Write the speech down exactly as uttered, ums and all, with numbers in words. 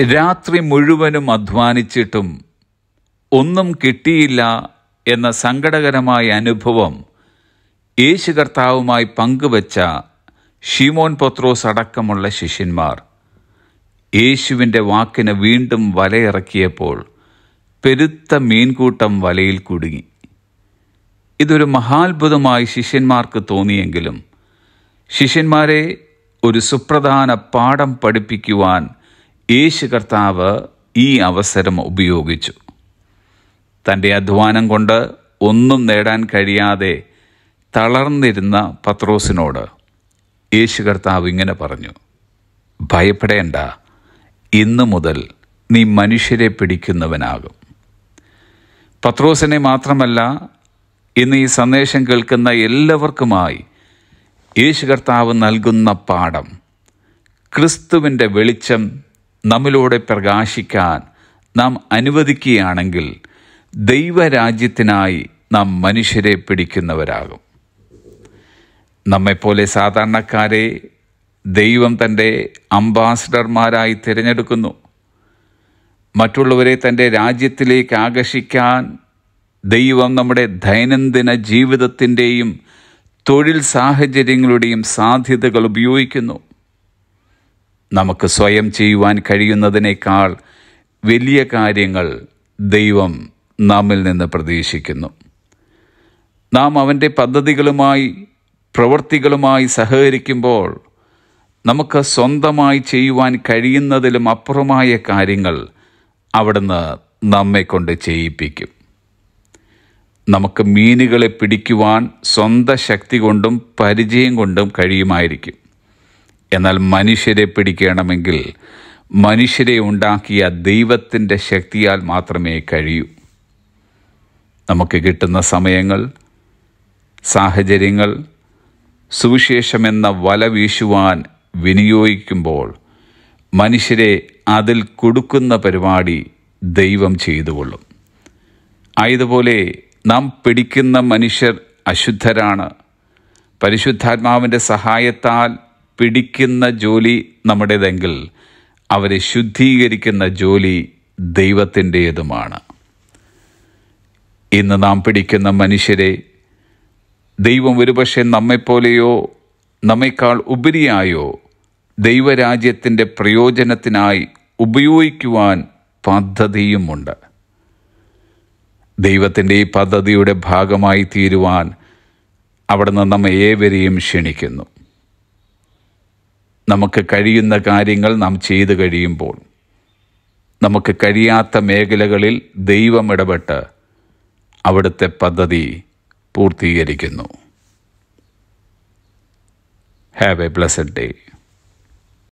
രാത്രി മുഴുവനും അധ്വാനിച്ചിട്ടും ഒന്നും കിട്ടിയില്ല എന്ന സങ്കടകരമായ അനുഭവം യേശു കർത്താവുമായി പങ്കുവച്ച ശിമോൻ പത്രോസ് അടക്കമുള്ള ശിഷ്യന്മാർ യേശുവിൻ്റെ വാക്കിന് വീണ്ടും വലയിറക്കിയപ്പോൾ പെരുത്ത മീൻകൂട്ടം വലയിൽ കുടുങ്ങി. ഇതൊരു മഹാത്ഭുതമായി ശിഷ്യന്മാർക്ക് തോന്നിയെങ്കിലും ശിഷ്യന്മാരെ ഒരു സുപ്രധാന പാഠം പഠിപ്പിക്കുവാൻ യേശു കർത്താവ് ഈ അവസരം ഉപയോഗിച്ചു. തൻ്റെ അധ്വാനം കൊണ്ട് ഒന്നും നേടാൻ കഴിയാതെ തളർന്നിരുന്ന പത്രോസിനോട് യേശു കർത്താവ് ഇങ്ങനെ പറഞ്ഞു, ഭയപ്പെടേണ്ട, ഇന്നു മുതൽ നീ മനുഷ്യരെ പിടിക്കുന്നവനാകും. പത്രോസിനെ മാത്രമല്ല, ഇന്ന് ഈ സന്ദേശം കേൾക്കുന്ന എല്ലാവർക്കുമായി യേശു കർത്താവ് നൽകുന്ന പാഠം, ക്രിസ്തുവിൻ്റെ വെളിച്ചം നമ്മിലൂടെ പ്രകാശിക്കാൻ നാം അനുവദിക്കുകയാണെങ്കിൽ ദൈവരാജ്യത്തിനായി നാം മനുഷ്യരെ പിടിക്കുന്നവരാകും. നമ്മെപ്പോലെ സാധാരണക്കാരെ ദൈവം തൻ്റെ അംബാസഡർമാരായി തിരഞ്ഞെടുക്കുന്നു. മറ്റുള്ളവരെ തൻ്റെ രാജ്യത്തിലേക്ക് ആകർഷിക്കാൻ ദൈവം നമ്മുടെ ദൈനംദിന ജീവിതത്തിൻ്റെയും തൊഴിൽ സാഹചര്യങ്ങളുടെയും സാധ്യതകൾ ഉപയോഗിക്കുന്നു. നമുക്ക് സ്വയം ചെയ്യുവാൻ കഴിയുന്നതിനേക്കാൾ വലിയ കാര്യങ്ങൾ ദൈവം നമ്മിൽ നിന്ന് പ്രതീക്ഷിക്കുന്നു. നാം അവൻ്റെ പദ്ധതികളുമായി പ്രവൃത്തികളുമായി സഹകരിക്കുമ്പോൾ നമുക്ക് സ്വന്തമായി ചെയ്യുവാൻ കഴിയുന്നതിലും അപ്പുറമായ കാര്യങ്ങൾ അവിടുന്ന് നമ്മെ കൊണ്ട് ചെയ്യിപ്പിക്കും. നമുക്ക് മീനുകളെ പിടിക്കുവാൻ സ്വന്തം ശക്തി കൊണ്ടും പരിചയം കൊണ്ടും കഴിയുമായിരിക്കും. എന്നാൽ മനുഷ്യരെ പിടിക്കണമെങ്കിൽ മനുഷ്യരെ ഉണ്ടാക്കിയ ദൈവത്തിൻ്റെ ശക്തിയാൽ മാത്രമേ കഴിയൂ. നമുക്ക് കിട്ടുന്ന സമയങ്ങൾ, സാഹചര്യങ്ങൾ സുവിശേഷമെന്ന വല വീശുവാൻ വിനിയോഗിക്കുമ്പോൾ മനുഷ്യരെ അതിൽ കൊടുക്കുന്ന പരിപാടി ദൈവം ചെയ്തുകൊള്ളും. ആയതുപോലെ നാം പിടിക്കുന്ന മനുഷ്യർ അശുദ്ധരാണ്. പരിശുദ്ധാത്മാവിൻ്റെ സഹായത്താൽ പിടിക്കുന്ന ജോലി നമ്മുടേതെങ്കിൽ അവരെ ശുദ്ധീകരിക്കുന്ന ജോലി ദൈവത്തിൻ്റേതുമാണ്. ഇന്ന് നാം പിടിക്കുന്ന മനുഷ്യരെ ദൈവം ഒരുപക്ഷെ നമ്മെപ്പോലെയോ നമ്മേക്കാൾ ഉപരിയായോ ദൈവരാജ്യത്തിൻ്റെ പ്രയോജനത്തിനായി ഉപയോഗിക്കുവാൻ പദ്ധതിയുമുണ്ട്. ദൈവത്തിൻ്റെ ഈ പദ്ധതിയുടെ ഭാഗമായി തീരുവാൻ അവിടുന്ന് നമ്മെ ഏവരെയും ക്ഷണിക്കുന്നു. നമുക്ക് കഴിയുന്ന കാര്യങ്ങൾ നാം ചെയ്തു കഴിയുമ്പോൾ നമുക്ക് കഴിയാത്ത മേഖലകളിൽ ദൈവം ഇടപെട്ട് അവിടുത്തെ പദ്ധതി പൂർത്തീകരിക്കുന്നു. Have a blessed day.